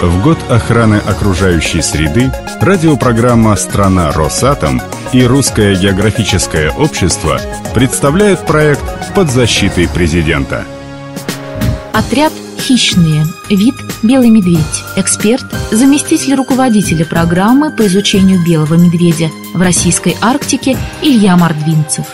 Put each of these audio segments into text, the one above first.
В год охраны окружающей среды радиопрограмма «Страна Росатом» и Русское географическое общество представляют проект «Под защитой президента». Отряд «Хищные». Вид – белый медведь. Эксперт – заместитель руководителя программы по изучению белого медведя в российской Арктике Илья Мордвинцев.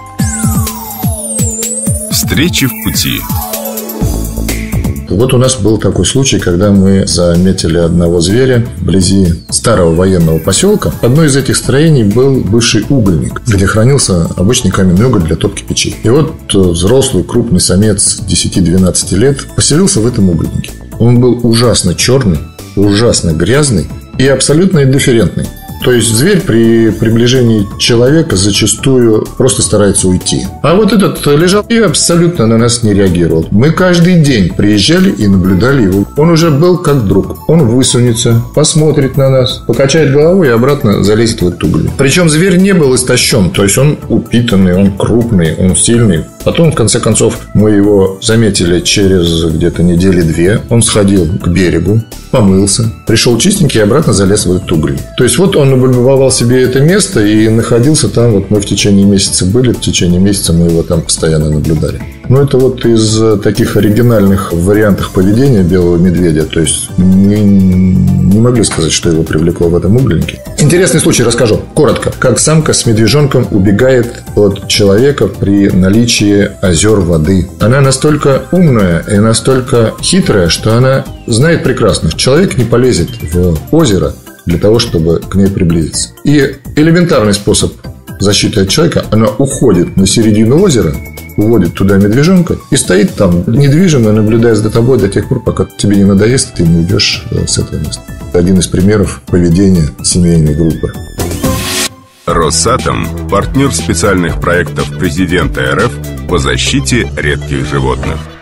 Встречи в пути. Вот у нас был такой случай, когда мы заметили одного зверя вблизи старого военного поселка. Одно из этих строений был бывший угольник, где хранился обычный каменный уголь для топки печей. И вот взрослый крупный самец 10-12 лет поселился в этом угольнике. Он был ужасно черный, ужасно грязный и абсолютно индифферентный. То есть зверь при приближении человека зачастую просто старается уйти. А вот этот лежал и абсолютно на нас не реагировал. Мы каждый день приезжали и наблюдали его. Он уже был как друг. Он высунется, посмотрит на нас, покачает головой и обратно залезет в этот уголь. Причем зверь не был истощен. То есть он упитанный, он крупный, он сильный. Потом, в конце концов, мы его заметили через где-то недели две. Он сходил к берегу, помылся, пришел чистенький и обратно залез в этот уголь. То есть вот он облюбовал себе это место и находился там. Вот мы в течение месяца были, в течение месяца мы его там постоянно наблюдали. Ну, это вот из таких оригинальных вариантов поведения белого медведя. То есть мы не могли сказать, что его привлекло в этом угольнике. Интересный случай расскажу. Коротко. Как самка с медвежонком убегает от человека при наличии озер воды. Она настолько умная и настолько хитрая, что она знает прекрасно, что человек не полезет в озеро для того, чтобы к ней приблизиться. И элементарный способ защиты от человека: она уходит на середину озера, уводит туда медвежонка и стоит там недвижимо, наблюдая за тобой до тех пор, пока тебе не надоест, и ты не уйдешь с этого места. Один из примеров поведения семейной группы. Росатом – партнер специальных проектов президента РФ по защите редких животных.